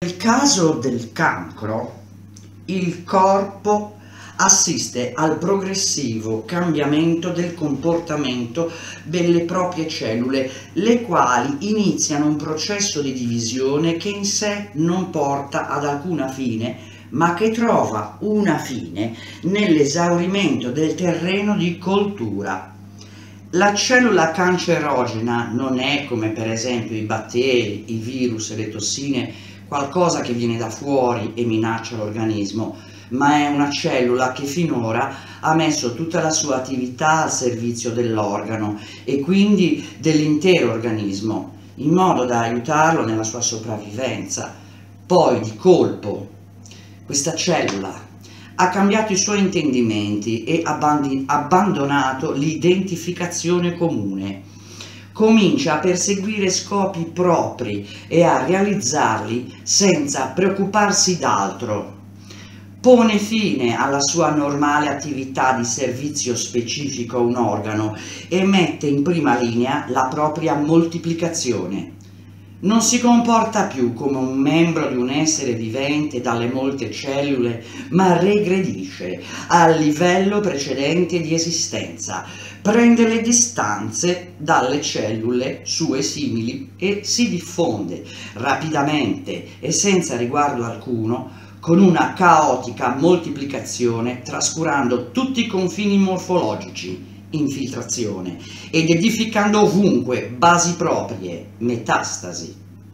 Nel caso del cancro, il corpo assiste al progressivo cambiamento del comportamento delle proprie cellule, le quali iniziano un processo di divisione che in sé non porta ad alcuna fine, ma che trova una fine nell'esaurimento del terreno di coltura. La cellula cancerogena non è, come per esempio i batteri, i virus e le tossine, qualcosa che viene da fuori e minaccia l'organismo, ma è una cellula che finora ha messo tutta la sua attività al servizio dell'organo e quindi dell'intero organismo, in modo da aiutarlo nella sua sopravvivenza. Poi, di colpo, questa cellula ha cambiato i suoi intendimenti e abbandonato l'identificazione comune. Comincia a perseguire scopi propri e a realizzarli senza preoccuparsi d'altro. Pone fine alla sua normale attività di servizio specifico a un organo e mette in prima linea la propria moltiplicazione. Non si comporta più come un membro di un essere vivente dalle molte cellule, ma regredisce al livello precedente di esistenza, prende le distanze dalle cellule sue simili e si diffonde rapidamente e senza riguardo alcuno, con una caotica moltiplicazione, trascurando tutti i confini morfologici, infiltrazione, ed edificando ovunque basi proprie, metastasi.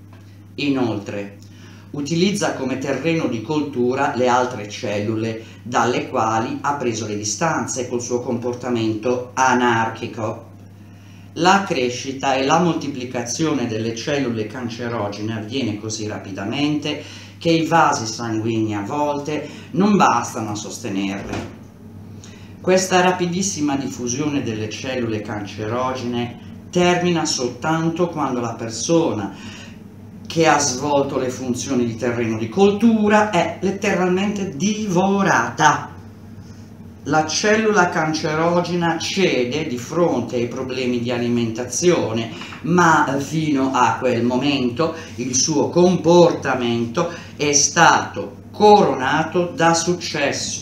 Inoltre, utilizza come terreno di coltura le altre cellule dalle quali ha preso le distanze col suo comportamento anarchico. La crescita e la moltiplicazione delle cellule cancerogene avviene così rapidamente che i vasi sanguigni a volte non bastano a sostenerle. Questa rapidissima diffusione delle cellule cancerogene termina soltanto quando la persona che ha svolto le funzioni di terreno di coltura è letteralmente divorata. La cellula cancerogena cede di fronte ai problemi di alimentazione, ma fino a quel momento il suo comportamento è stato coronato da successo.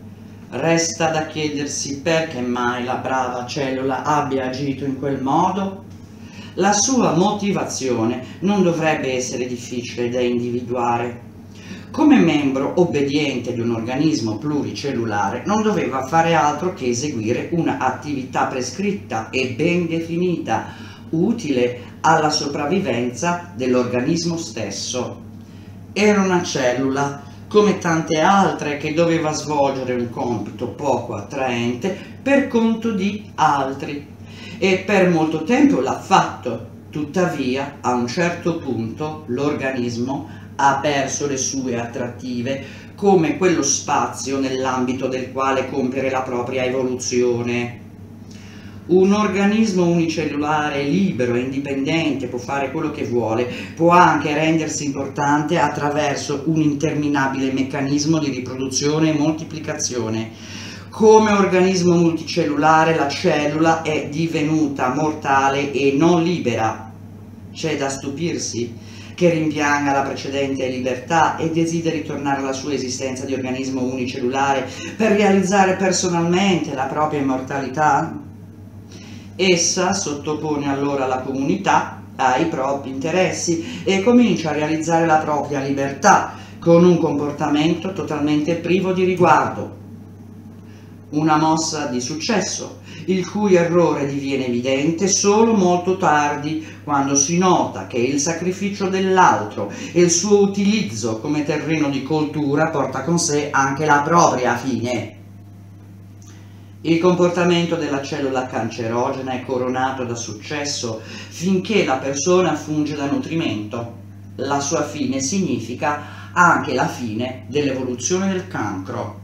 Resta da chiedersi perché mai la brava cellula abbia agito in quel modo. La sua motivazione non dovrebbe essere difficile da individuare. Come membro obbediente di un organismo pluricellulare non doveva fare altro che eseguire un'attività prescritta e ben definita, utile alla sopravvivenza dell'organismo stesso. Era una cellula come tante altre che doveva svolgere un compito poco attraente per conto di altri, e per molto tempo l'ha fatto. Tuttavia, a un certo punto, l'organismo ha perso le sue attrattive come quello spazio nell'ambito del quale compiere la propria evoluzione. Un organismo unicellulare libero e indipendente può fare quello che vuole, può anche rendersi importante attraverso un interminabile meccanismo di riproduzione e moltiplicazione. Come organismo multicellulare la cellula è divenuta mortale e non libera. C'è da stupirsi che rimpianga la precedente libertà e desideri tornare alla sua esistenza di organismo unicellulare per realizzare personalmente la propria immortalità? Essa sottopone allora la comunità ai propri interessi e comincia a realizzare la propria libertà con un comportamento totalmente privo di riguardo. Una mossa di successo, il cui errore diviene evidente solo molto tardi, quando si nota che il sacrificio dell'altro e il suo utilizzo come terreno di coltura porta con sé anche la propria fine. Il comportamento della cellula cancerogena è coronato da successo finché la persona funge da nutrimento. La sua fine significa anche la fine dell'evoluzione del cancro.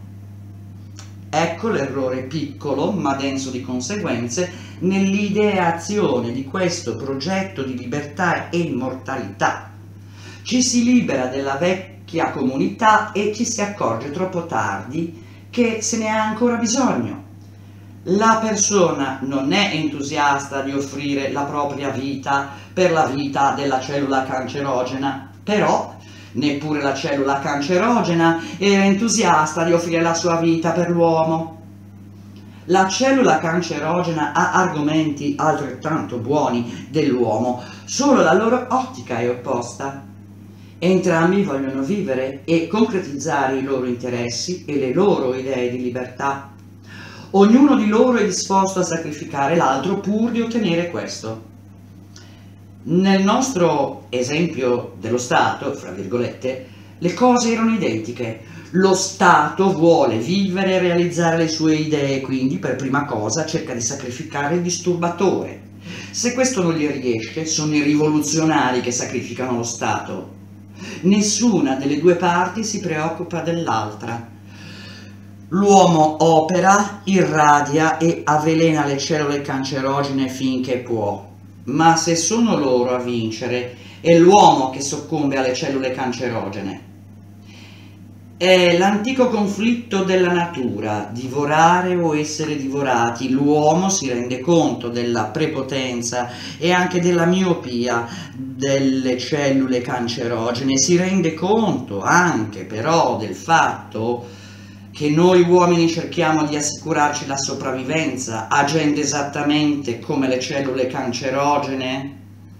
Ecco l'errore piccolo ma denso di conseguenze nell'ideazione di questo progetto di libertà e immortalità. Ci si libera della vecchia comunità e ci si accorge troppo tardi che se ne ha ancora bisogno. La persona non è entusiasta di offrire la propria vita per la vita della cellula cancerogena, però Neppure la cellula cancerogena era entusiasta di offrire la sua vita per l'uomo. La cellula cancerogena ha argomenti altrettanto buoni dell'uomo, solo la loro ottica è opposta. Entrambi vogliono vivere e concretizzare i loro interessi e le loro idee di libertà. Ognuno di loro è disposto a sacrificare l'altro pur di ottenere questo. Nel nostro esempio dello Stato, fra virgolette, le cose erano identiche. Lo Stato vuole vivere e realizzare le sue idee, quindi per prima cosa cerca di sacrificare il disturbatore. Se questo non gli riesce, sono i rivoluzionari che sacrificano lo Stato. Nessuna delle due parti si preoccupa dell'altra. L'uomo opera, irradia e avvelena le cellule cancerogene finché può, ma se sono loro a vincere, è l'uomo che soccombe alle cellule cancerogene. È l'antico conflitto della natura, divorare o essere divorati. L'uomo si rende conto della prepotenza e anche della miopia delle cellule cancerogene, si rende conto anche però del fatto che noi uomini cerchiamo di assicurarci la sopravvivenza agendo esattamente come le cellule cancerogene.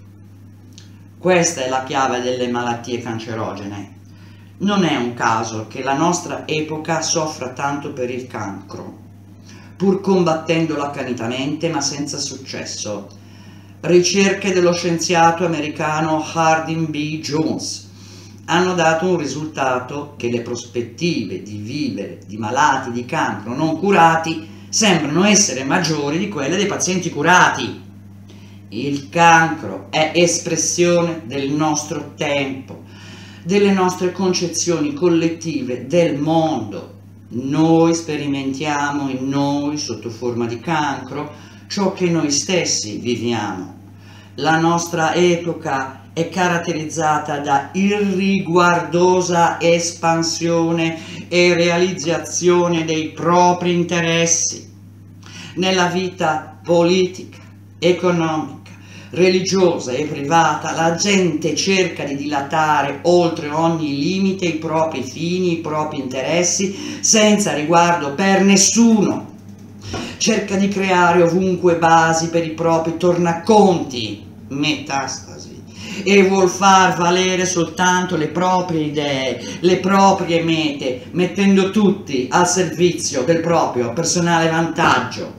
Questa è la chiave delle malattie cancerogene. Non è un caso che la nostra epoca soffra tanto per il cancro, pur combattendolo accanitamente ma senza successo. Ricerche dello scienziato americano Harding B. Jones hanno dato un risultato che le prospettive di vivere di malati di cancro non curati sembrano essere maggiori di quelle dei pazienti curati. Il cancro è espressione del nostro tempo, delle nostre concezioni collettive del mondo. Noi sperimentiamo in noi, sotto forma di cancro, ciò che noi stessi viviamo. La nostra epoca è caratterizzata da irriguardosa espansione e realizzazione dei propri interessi. Nella vita politica, economica, religiosa e privata, la gente cerca di dilatare oltre ogni limite i propri fini, i propri interessi, senza riguardo per nessuno. Cerca di creare ovunque basi per i propri tornaconti, metastasi, e vuol far valere soltanto le proprie idee, le proprie mete, mettendo tutti al servizio del proprio personale vantaggio.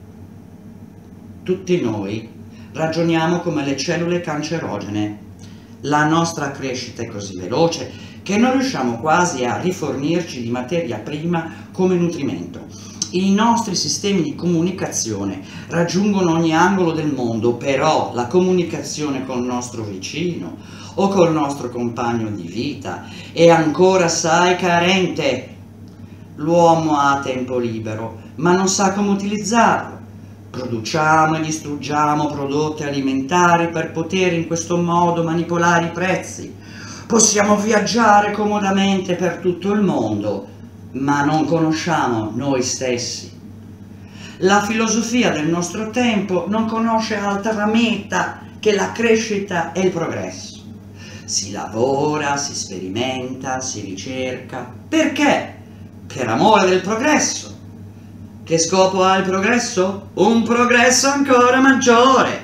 Tutti noi ragioniamo come le cellule cancerogene. La nostra crescita è così veloce che non riusciamo quasi a rifornirci di materia prima come nutrimento. I nostri sistemi di comunicazione raggiungono ogni angolo del mondo, però la comunicazione col nostro vicino o col nostro compagno di vita è ancora assai carente. L'uomo ha tempo libero, ma non sa come utilizzarlo. Produciamo e distruggiamo prodotti alimentari per poter in questo modo manipolare i prezzi. Possiamo viaggiare comodamente per tutto il mondo, ma non conosciamo noi stessi. La filosofia del nostro tempo non conosce altra meta che la crescita e il progresso. Si lavora, si sperimenta, si ricerca. Perché? Per amore del progresso. Che scopo ha il progresso? Un progresso ancora maggiore.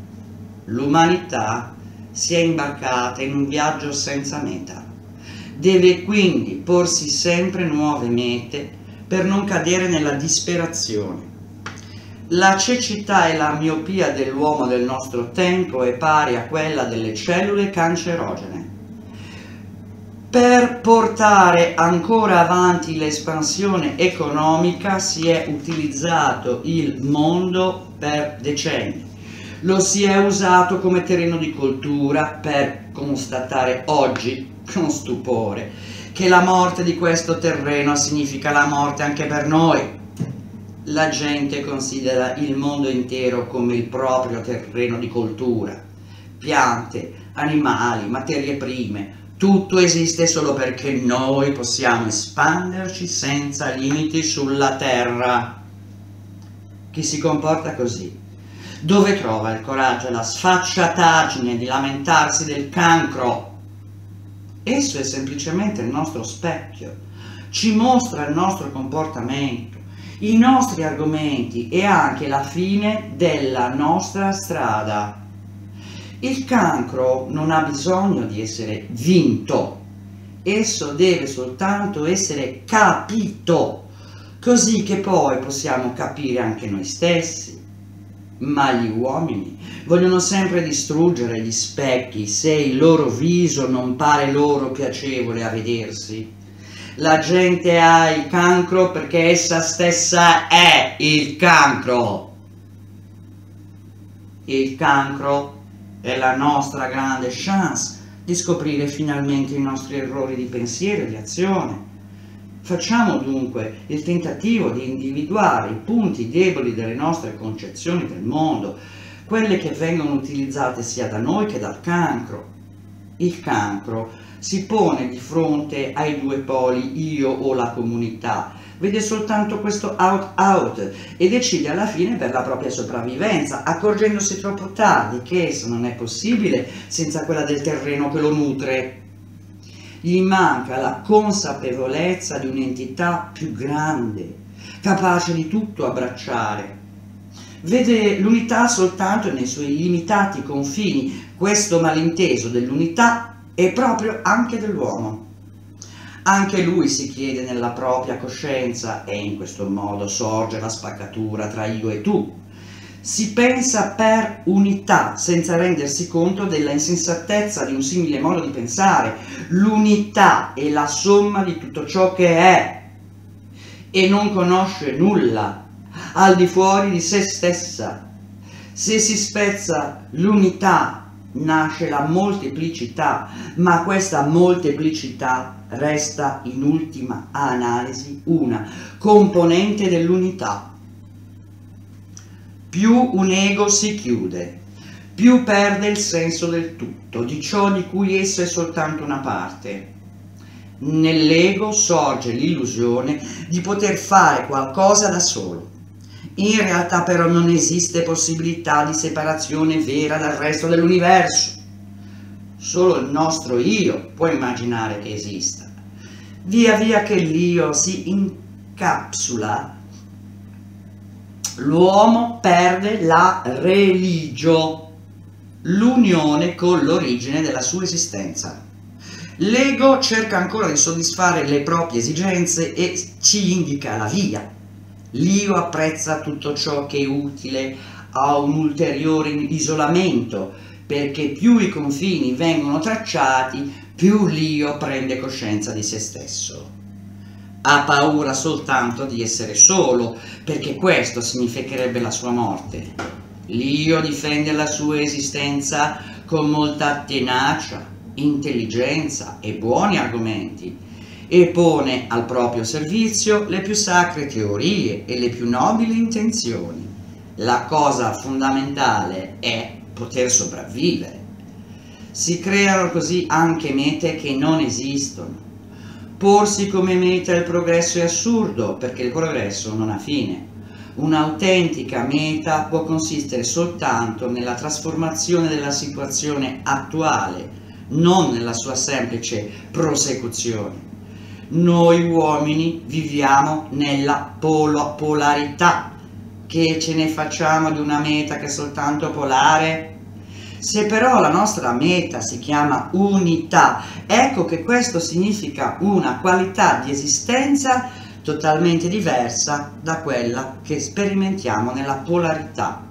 L'umanità si è imbarcata in un viaggio senza meta. Deve quindi porsi sempre nuove mete per non cadere nella disperazione. La cecità e la miopia dell'uomo del nostro tempo è pari a quella delle cellule cancerogene. Per portare ancora avanti l'espansione economica si è utilizzato il mondo per decenni. Lo si è usato come terreno di coltura per constatare oggi con stupore che la morte di questo terreno significa la morte anche per noi. La gente considera il mondo intero come il proprio terreno di coltura. Piante, animali, materie prime, tutto esiste solo perché noi possiamo espanderci senza limiti sulla terra. Chi si comporta così? Dove trova il coraggio e la sfacciataggine di lamentarsi del cancro? Esso è semplicemente il nostro specchio, ci mostra il nostro comportamento, i nostri argomenti e anche la fine della nostra strada. Il cancro non ha bisogno di essere vinto, esso deve soltanto essere capito, così che poi possiamo capire anche noi stessi. Ma gli uomini vogliono sempre distruggere gli specchi se il loro viso non pare loro piacevole a vedersi. La gente ha il cancro perché essa stessa è il cancro. Il cancro è la nostra grande chance di scoprire finalmente i nostri errori di pensiero e di azione. Facciamo dunque il tentativo di individuare i punti deboli delle nostre concezioni del mondo, quelle che vengono utilizzate sia da noi che dal cancro. Il cancro si pone di fronte ai due poli, io o la comunità, vede soltanto questo out e decide alla fine per la propria sopravvivenza, accorgendosi troppo tardi che esso non è possibile senza quella del terreno che lo nutre. Gli manca la consapevolezza di un'entità più grande, capace di tutto abbracciare. Vede l'unità soltanto nei suoi limitati confini. Questo malinteso dell'unità è proprio anche dell'uomo. Anche lui si chiede nella propria coscienza e in questo modo sorge la spaccatura tra io e tu. Si pensa per unità senza rendersi conto della insensatezza di un simile modo di pensare. L'unità è la somma di tutto ciò che è e non conosce nulla al di fuori di se stessa. Se si spezza l'unità nasce la molteplicità, ma questa molteplicità resta in ultima analisi una componente dell'unità. Più un ego si chiude, più perde il senso del tutto, di ciò di cui esso è soltanto una parte. Nell'ego sorge l'illusione di poter fare qualcosa da solo. In realtà però non esiste possibilità di separazione vera dal resto dell'universo. Solo il nostro io può immaginare che esista. Via via che l'io si incapsula, l'uomo perde la religio, l'unione con l'origine della sua esistenza. L'ego cerca ancora di soddisfare le proprie esigenze e ci indica la via. L'io apprezza tutto ciò che è utile a un ulteriore isolamento, perché più i confini vengono tracciati, più l'io prende coscienza di se stesso. Ha paura soltanto di essere solo, perché questo significherebbe la sua morte. L'io difende la sua esistenza con molta tenacia, intelligenza e buoni argomenti, e pone al proprio servizio le più sacre teorie e le più nobili intenzioni. La cosa fondamentale è poter sopravvivere. Si creano così anche mete che non esistono. Porsi come meta il progresso è assurdo, perché il progresso non ha fine. Un'autentica meta può consistere soltanto nella trasformazione della situazione attuale, non nella sua semplice prosecuzione. Noi uomini viviamo nella polarità. Che ce ne facciamo di una meta che è soltanto polare? Se però la nostra meta si chiama unità, ecco che questo significa una qualità di esistenza totalmente diversa da quella che sperimentiamo nella polarità.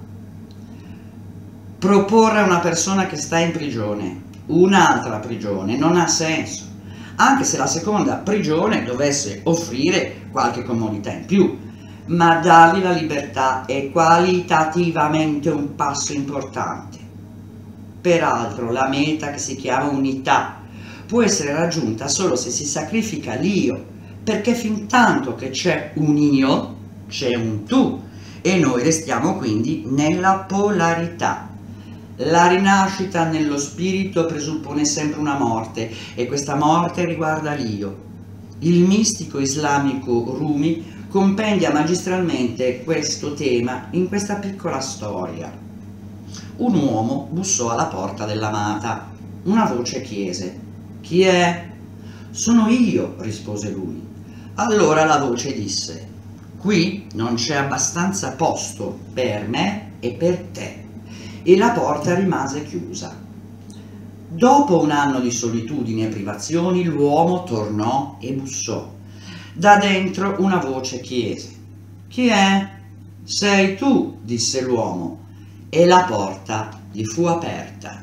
Proporre a una persona che sta in prigione un'altra prigione non ha senso, anche se la seconda prigione dovesse offrire qualche comodità in più, ma dargli la libertà è qualitativamente un passo importante. Peraltro la meta, che si chiama unità, può essere raggiunta solo se si sacrifica l'io, perché fin tanto che c'è un io, c'è un tu, e noi restiamo quindi nella polarità. La rinascita nello spirito presuppone sempre una morte, e questa morte riguarda l'io. Il mistico islamico Rumi compendia magistralmente questo tema in questa piccola storia. Un uomo bussò alla porta dell'amata. Una voce chiese: Chi è? Sono io, rispose lui. Allora la voce disse: qui non c'è abbastanza posto per me e per te. E la porta rimase chiusa. Dopo un anno di solitudine e privazioni, l'uomo tornò e bussò. Da dentro una voce chiese: chi è? Sei tu, disse l'uomo, e la porta gli fu aperta.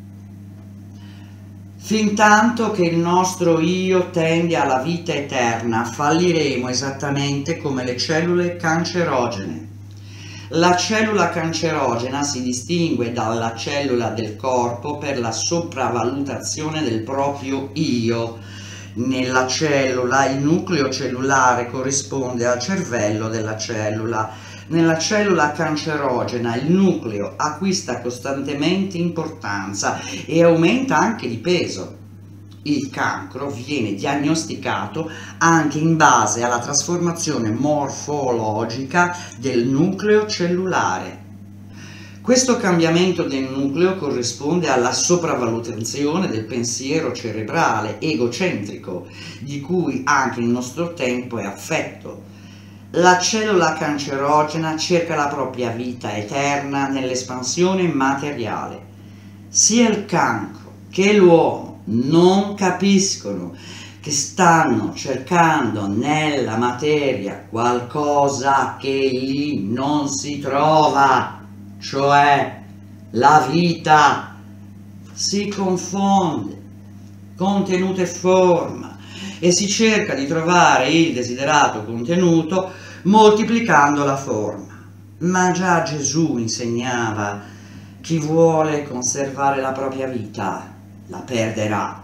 Fintanto che il nostro io tende alla vita eterna, falliremo esattamente come le cellule cancerogene. La cellula cancerogena si distingue dalla cellula del corpo per la sopravvalutazione del proprio io. Nella cellula il nucleo cellulare corrisponde al cervello della cellula. Nella cellula cancerogena il nucleo acquista costantemente importanza e aumenta anche di peso. Il cancro viene diagnosticato anche in base alla trasformazione morfologica del nucleo cellulare. Questo cambiamento del nucleo corrisponde alla sopravvalutazione del pensiero cerebrale egocentrico, di cui anche il nostro tempo è affetto. La cellula cancerogena cerca la propria vita eterna nell'espansione materiale. Sia il cancro che l'uomo non capiscono che stanno cercando nella materia qualcosa che lì non si trova, cioè la vita. Si confonde contenuto e forma e si cerca di trovare il desiderato contenuto moltiplicando la forma. Ma già Gesù insegnava: chi vuole conservare la propria vita la perderà.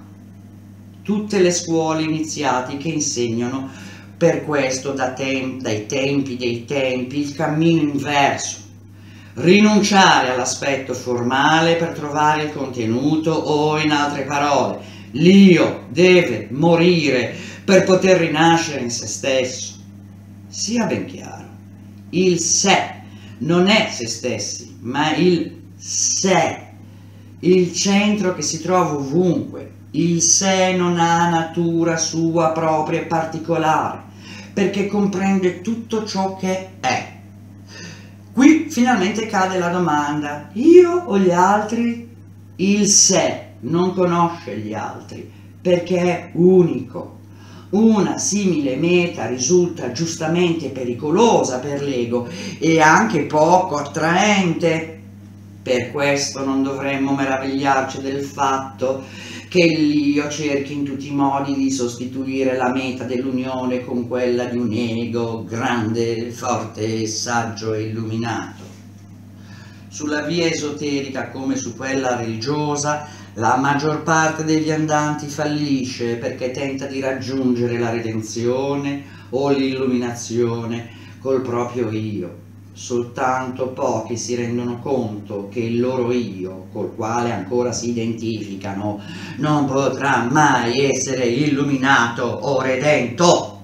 Tutte le scuole iniziatiche insegnano per questo dai tempi dei tempi il cammino inverso: rinunciare all'aspetto formale per trovare il contenuto, o in altre parole, l'io deve morire per poter rinascere in se stesso. Sia ben chiaro, il sé non è se stessi, ma il sé, il centro che si trova ovunque. Il sé non ha natura sua propria e particolare, perché comprende tutto ciò che è. Qui finalmente cade la domanda: io o gli altri? Il sé non conosce gli altri, perché è unico. Una simile meta risulta giustamente pericolosa per l'ego e anche poco attraente. Per questo non dovremmo meravigliarci del fatto che l'io cerchi in tutti i modi di sostituire la meta dell'unione con quella di un ego grande, forte, saggio e illuminato. Sulla via esoterica come su quella religiosa, la maggior parte degli andanti fallisce perché tenta di raggiungere la redenzione o l'illuminazione col proprio io. Soltanto pochi si rendono conto che il loro io, col quale ancora si identificano, non potrà mai essere illuminato o redento.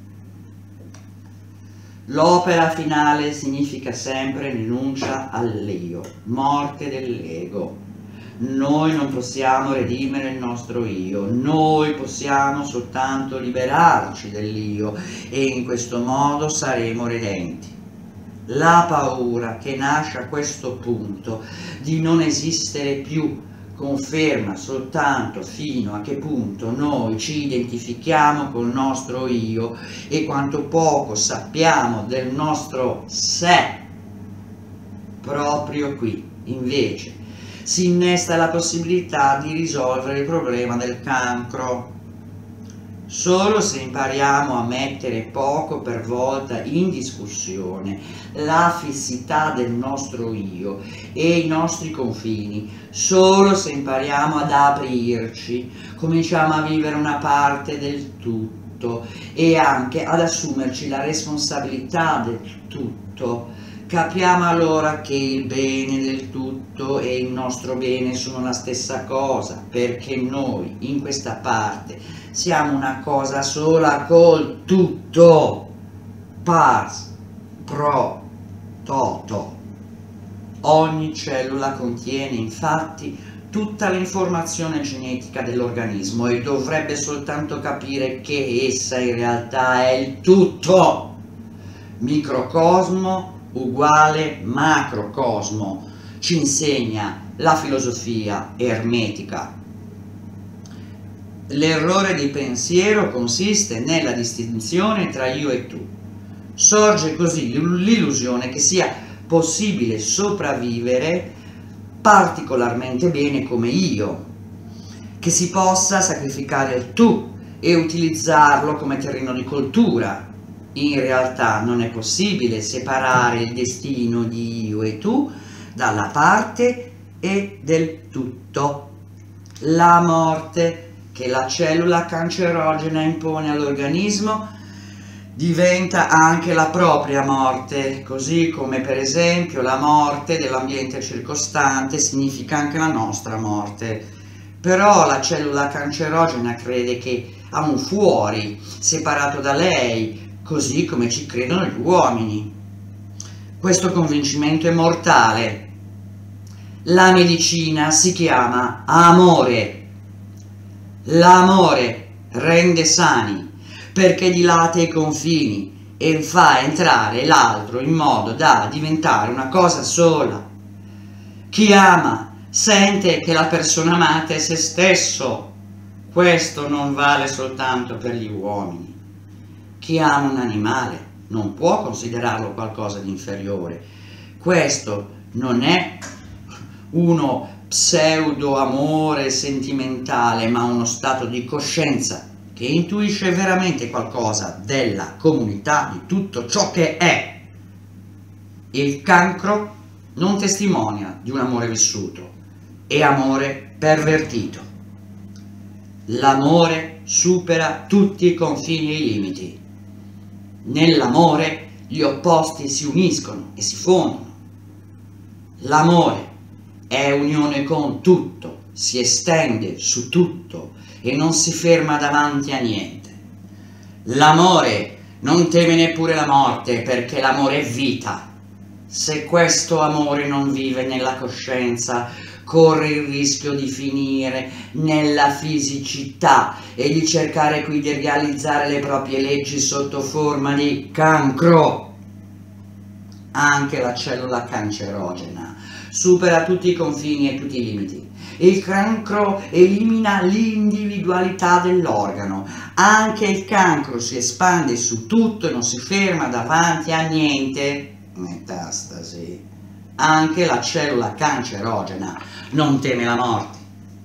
L'opera finale significa sempre rinuncia all'io, morte dell'ego. Noi non possiamo redimere il nostro io, noi possiamo soltanto liberarci dell'io e in questo modo saremo redenti. La paura che nasce a questo punto di non esistere più conferma soltanto fino a che punto noi ci identifichiamo col nostro io e quanto poco sappiamo del nostro sé. Proprio qui, invece, si innesta la possibilità di risolvere il problema del cancro. Solo se impariamo a mettere poco per volta in discussione la fissità del nostro io e i nostri confini, solo se impariamo ad aprirci, cominciamo a vivere una parte del tutto e anche ad assumerci la responsabilità del tutto. Capiamo allora che il bene del tutto e il nostro bene sono la stessa cosa, perché noi in questa parte siamo una cosa sola col tutto, pars pro toto. Ogni cellula contiene infatti tutta l'informazione genetica dell'organismo e dovrebbe soltanto capire che essa in realtà è il tutto. Microcosmo uguale macrocosmo, ci insegna la filosofia ermetica. L'errore di pensiero consiste nella distinzione tra io e tu. Sorge così l'illusione che sia possibile sopravvivere particolarmente bene come io, che si possa sacrificare il tu e utilizzarlo come terreno di coltura. In realtà non è possibile separare il destino di io e tu dalla parte e del tutto. La morte che la cellula cancerogena impone all'organismo diventa anche la propria morte, così come per esempio la morte dell'ambiente circostante significa anche la nostra morte. Però la cellula cancerogena crede che ha un fuori separato da lei, così come ci credono gli uomini. Questo convincimento è mortale. La medicina si chiama amore. L'amore rende sani perché dilata i confini e fa entrare l'altro in modo da diventare una cosa sola. Chi ama sente che la persona amata è se stesso. Questo non vale soltanto per gli uomini. Chi ama un animale non può considerarlo qualcosa di inferiore. Questo non è uno pseudo amore sentimentale, ma uno stato di coscienza che intuisce veramente qualcosa della comunità, di tutto ciò che è. Il cancro non testimonia di un amore vissuto, è amore pervertito. L'amore supera tutti i confini e i limiti. Nell'amore gli opposti si uniscono e si fondono. L'amore è unione con tutto, si estende su tutto e non si ferma davanti a niente. L'amore non teme neppure la morte, perché l'amore è vita. Se questo amore non vive nella coscienza, corre il rischio di finire nella fisicità e di cercare qui di realizzare le proprie leggi sotto forma di cancro. Anche la cellula cancerogena supera tutti i confini e tutti i limiti. Il cancro elimina l'individualità dell'organo. Anche il cancro si espande su tutto e non si ferma davanti a niente. Metastasi. Anche la cellula cancerogena non teme la morte.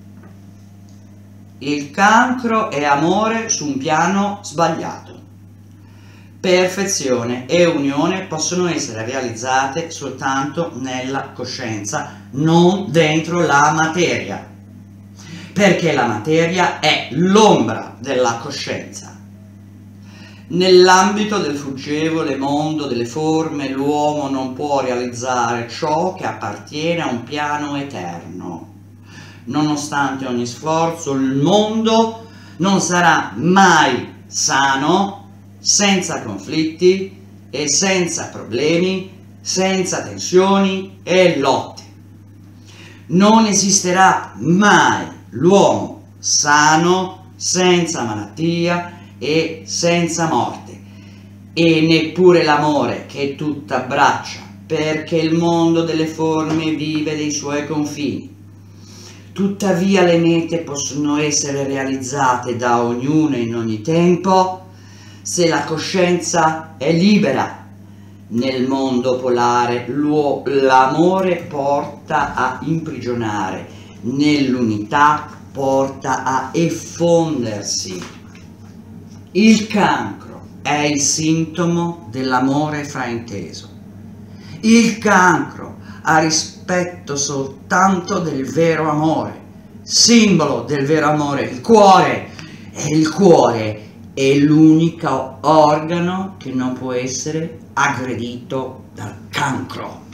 Il cancro è amore su un piano sbagliato. Perfezione e unione possono essere realizzate soltanto nella coscienza, non dentro la materia, perché la materia è l'ombra della coscienza. Nell'ambito del fuggevole mondo delle forme, l'uomo non può realizzare ciò che appartiene a un piano eterno. Nonostante ogni sforzo, il mondo non sarà mai sano senza conflitti e senza problemi, senza tensioni e lotte. Non esisterà mai l'uomo sano senza malattia e senza morte, e neppure l'amore che tutto abbraccia, perché il mondo delle forme vive dei suoi confini. Tuttavia le mete possono essere realizzate da ognuno in ogni tempo se la coscienza è libera. Nel mondo polare l'amore porta a imprigionare, nell'unità porta a effondersi. Il cancro è il sintomo dell'amore frainteso. Il cancro ha rispetto soltanto del vero amore, simbolo del vero amore, il cuore. E il cuore è l'unico organo che non può essere aggredito dal cancro.